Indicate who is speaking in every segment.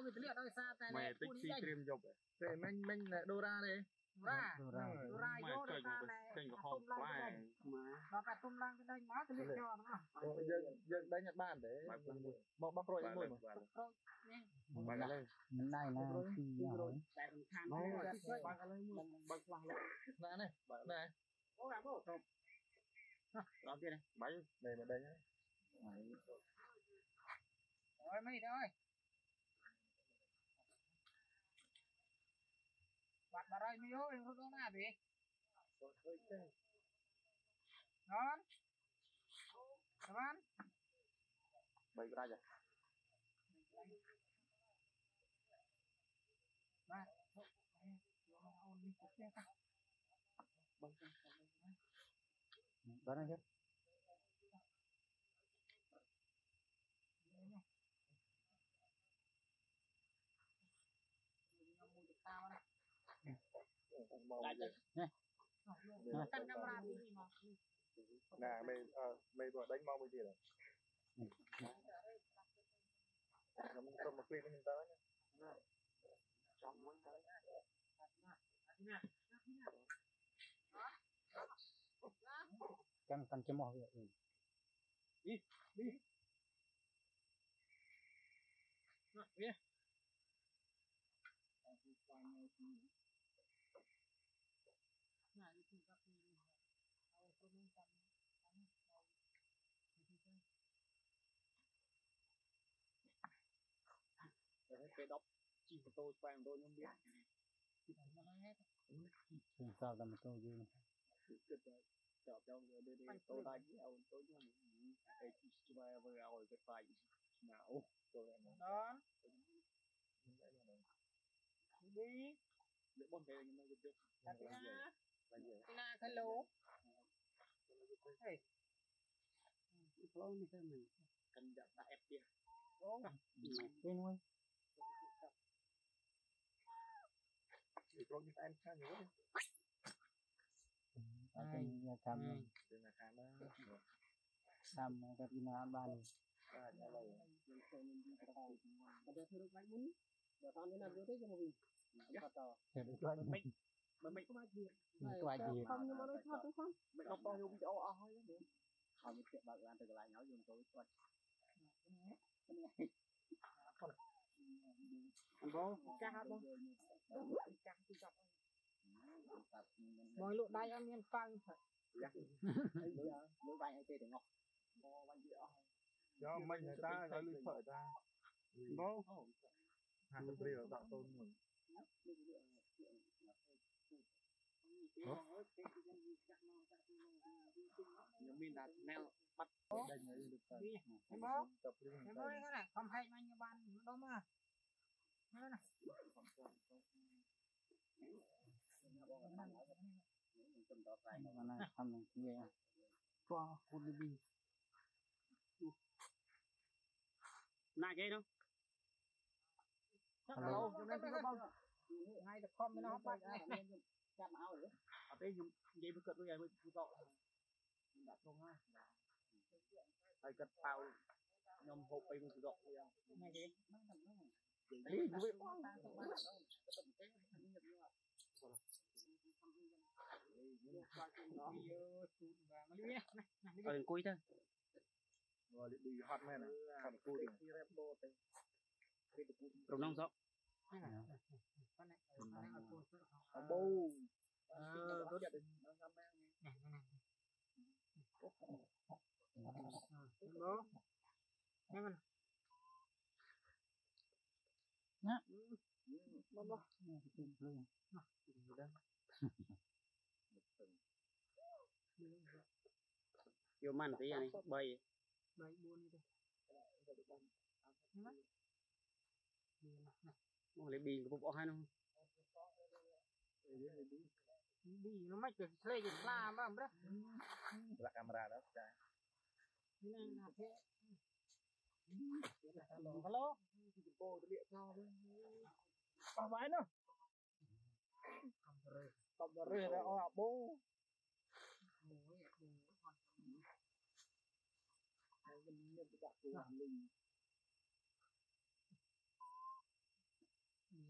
Speaker 1: bị liệt đôi xa tay
Speaker 2: mày tích xí cream dọc
Speaker 3: để mình là đô ra đi
Speaker 1: ra vô đôi xa này
Speaker 2: kênh của hộp lại
Speaker 1: nó phải tung lăng cái đây má cái liệt cho nó
Speaker 3: dân đây Nhật Bản để bóc rồi anh mồi mà
Speaker 2: bằng lên
Speaker 4: này là gì rồi
Speaker 3: này này
Speaker 1: cố gắng vô
Speaker 2: đó kia này bấy
Speaker 3: đây mà đây nhá
Speaker 1: rồi mày thôi bạn bà đây mi ơi không có nào gì ngon cảm ơn
Speaker 3: bày ra rồi
Speaker 1: ba
Speaker 4: đó này hết
Speaker 1: căn camera đi mà
Speaker 3: nè mày vừa đánh mau bây giờ này không một clip mình tới nhá trong muốn tới
Speaker 4: căn chấm mỏ vậy
Speaker 3: đi
Speaker 1: này thì các cáiเอาตัวนี้กัน
Speaker 2: cái đọc chỉ của tôi quen tôi không biết
Speaker 4: sao làm tôi gì
Speaker 2: chọn cho người đi tôi đánh nhau tôi không ai chỉ vào vừa rồi cái phải nào tôi
Speaker 1: đó đi
Speaker 2: để bọn thế nhưng mà được
Speaker 1: cái na cái lố hey
Speaker 2: lâu như thế mình cần đặt tại ép kia
Speaker 4: bên ngoài
Speaker 3: thì con như em sao nhớ
Speaker 4: nhà cam
Speaker 3: đây là khám đó
Speaker 4: cam cái pina ban
Speaker 3: nhà này
Speaker 1: mà được được mấy muốn để tao như nào vô thế cho mình bắt đầu
Speaker 2: mình có bao nhiêu
Speaker 1: không nhưng mà nó thật không
Speaker 2: mình không bao nhiêu video thôi đó nữa họ mình chuyện bạn từ lại nói dùng tôi coi
Speaker 1: anh bố cha bố mỗi lúc đây em miền phăng
Speaker 2: lúc đây hay chơi được ngọc
Speaker 3: do mình người ta gọi lưỡi phở ta bố hàng tập đi ở đạo tôn rồi
Speaker 2: nhưng mình là neo bắt
Speaker 3: đây mới được
Speaker 1: đi em bố em bố cái này không hay anh như ban đó mà đây này
Speaker 4: mana thăm kia qua khu đi
Speaker 2: nãy cái đâu
Speaker 1: hello ngay được con nó bắt chạm áo rồi
Speaker 2: ở đây dùng dây bự cật bây giờ mới gọi đã không ha phải cật tàu nhom hộp bay mới gọi
Speaker 1: này gì
Speaker 3: đi
Speaker 2: đừng cùi thôi
Speaker 3: rồi đi hot này này còn cùi
Speaker 2: rồi nông rõ
Speaker 3: bù
Speaker 1: bố nghe mình
Speaker 4: nhá
Speaker 1: bố
Speaker 2: vô man tí này bay
Speaker 1: bay buôn đi
Speaker 2: đây lấy bì của bộ hai không
Speaker 1: đi nó mách được xây dựng la mà đó
Speaker 3: là camera đó cha
Speaker 1: này là thế hello
Speaker 3: cô địa cho
Speaker 1: bảo vãi nữa
Speaker 3: tập rồi là bố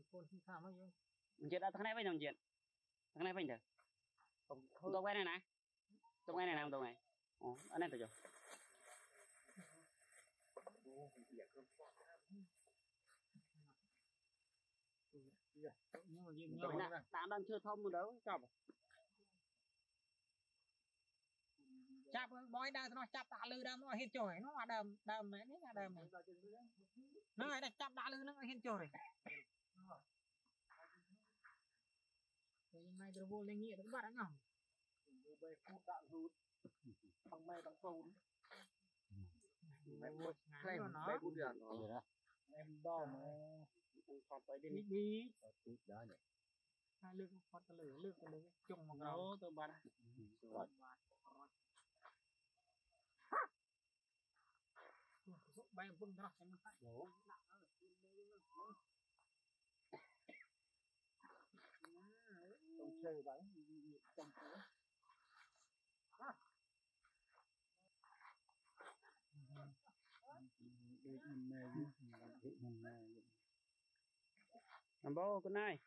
Speaker 1: คนที่ข้ามาอยู่
Speaker 2: มันจะได้ทั้งไหนไปยังเย็นทั้งไหนไปเถอะตรงไว้ไหนนะตรงไว้ไหนนะตรงไหนอ๋ออันนั้นตัวจ้ะ
Speaker 1: nhưng mà riêng
Speaker 2: tụi
Speaker 1: nhau
Speaker 2: nè tạm đang chưa thông một đấu chọc
Speaker 1: chắp bói đa nó chắp tạ lư đam nó hết trời nó mà đầm đầm này là đầm này nó này đặt chắp tạ lư nó hết trời rồi nay tôi vô lên nghĩa các bạn đã ngỏng
Speaker 2: về phút đạn rút bằng mây bằng phun
Speaker 1: ngày nó
Speaker 3: Đây cũng được.
Speaker 4: Vậy đó.
Speaker 2: em đo mà còn phải đi
Speaker 1: đi
Speaker 4: Đó vậy.
Speaker 1: hai lư con tơ lư chung một
Speaker 2: nó tôi bán
Speaker 1: bay bưng đó em phải
Speaker 2: tôi chơi bắn trong phố làm bố con này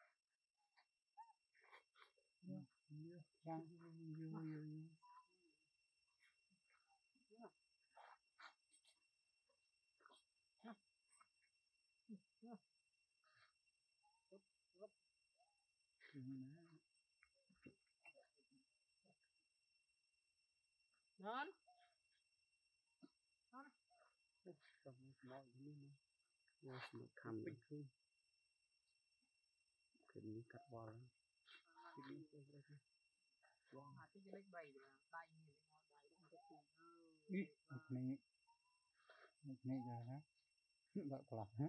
Speaker 1: lớn
Speaker 2: cầm bình thường cái gì cắt bò lắm
Speaker 1: mà cái lấy bày là tay nhìn nó bày nó cái
Speaker 4: Đi. Một này rồi hả? Vậy là hả?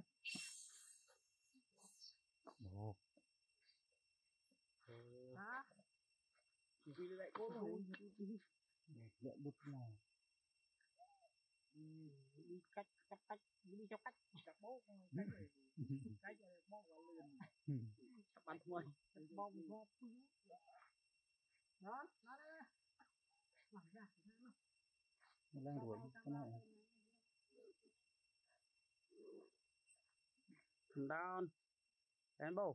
Speaker 4: Đồ.
Speaker 1: hả
Speaker 2: vì lại cố rồi
Speaker 4: Để đục này.
Speaker 1: đi cách đi cho cách chặt bố cái bố gọi liền
Speaker 2: bắn thôi
Speaker 1: bố nó đó nó đây làm ra
Speaker 4: Nó đang đuổi cái này.
Speaker 2: down and bow